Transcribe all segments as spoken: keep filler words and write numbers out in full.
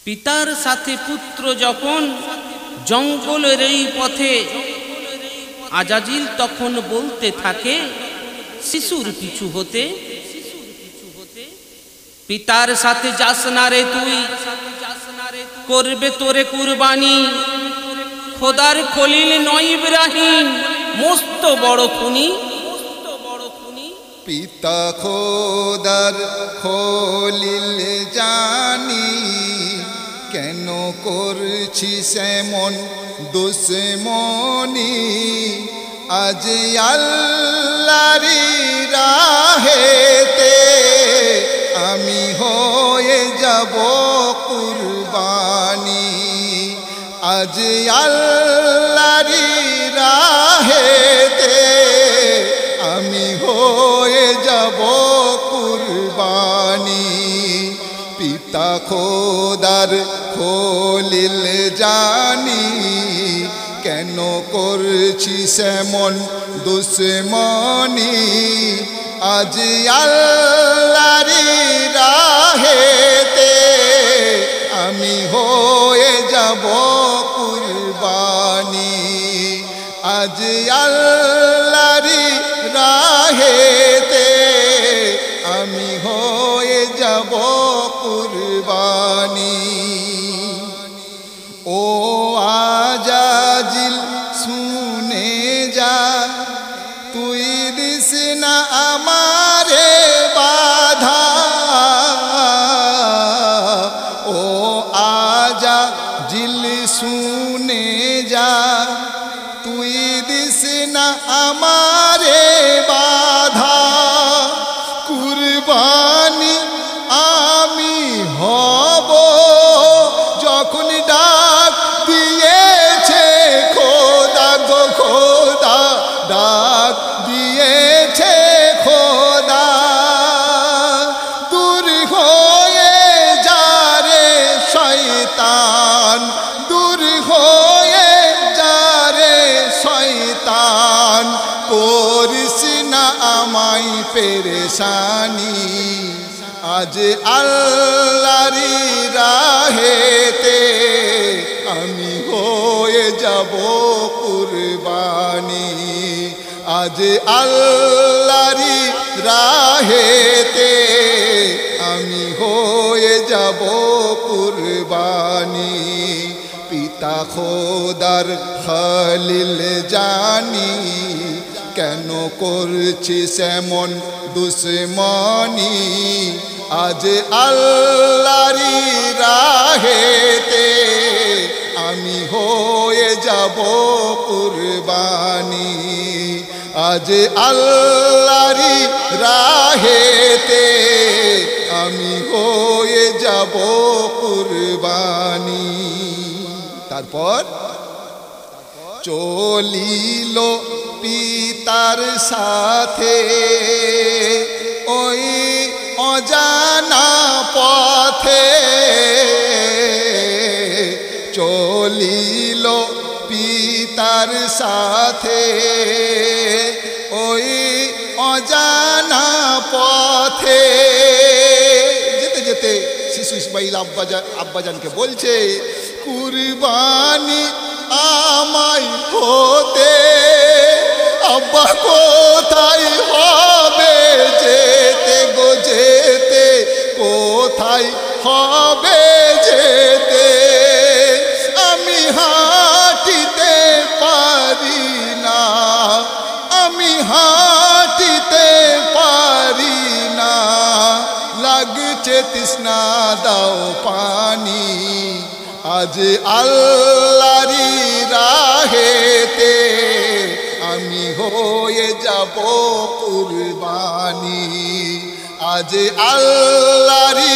পিতার সাথে পুত্র যখন জঙ্গলের এই পথে, আজাজিল তখন বলতে থাকে শিশুর পিছু হতে, পিতার সাথে যাস না রে তুই, করবে তোরে কুরবানি, খোদার খলিল নয় ইব্রাহিম, মস্ত বড় খুনি। পিতা খোদার খলিল জানি, কেন করছিস এমন দুশ্মনী, আজ আল্লাহরি রাহেতে আমি হয়ে যাব কুরবানি, আজ আল্লাহরি রাহেতে আমি হয়ে যাব কুরবানি। পিতা খোদার খলিল জানি, কেন করছিস এমন দুশ্মনী, আজ আল্লাহরি রাহেতে আমি হয়ে যাব কুরবানি, আজ আল্লাহরি রাহেতে আমি হয়ে যাব কুরবানি। ও আজাজিল শুনে যা, তুই দিস না আমারে বাধা, ও আজাজিল শুনে যা, তুই দিস না আমারে বাধা, কুরবানি আমি হব যখন ডাক দিয়েছে খোদা গো খোদা, ডাক দিয়েছে খোদা। দূর হয়ে যা রে শয়তান, দূর হয়ে যা রে শয়তান, করিস না আমায় পেরেশানি, আজ আল্লাহরি রাহেতে আমি হয়ে যাব কুরবানি, আজ আল্লাহরি রাহেতে আমি হয়ে যাব কুরবানি। পিতা খোদার খলিল জানি, কেন করছিস এমন দুশ্মনী, আজ আল্লাহরি রাহেতে আমি হয়ে যাব কুরবানি, আজ আল্লাহরি রাহেতে আমি হয়ে যাব কুরবানি। তারপর চলিল পিতার সাথে ওই অজানা পথে, চলিল পিতার সাথে ওই অজানা পথে। যেতে যেতে শিশু ইসমাইল আব্বাজান আব্বাজানকে বলছে, কুরবানি আমায় হতে আব্বা কোথায় হবে যেতে গো যেতে, কোথায় হবে যেতে, আমি হাঁটিতে পারি না, আমি হাঁটিতে পারি না, লাগছে তৃষ্ণা দাও পানি, আজ আল্লাহরি রাহেতে আমি হয়ে যাব কুরবানি, আজ আল্লাহরি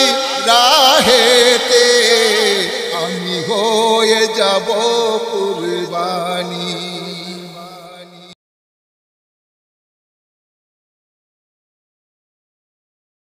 রাহেতে আমি হয়ে যাব কুরবানি।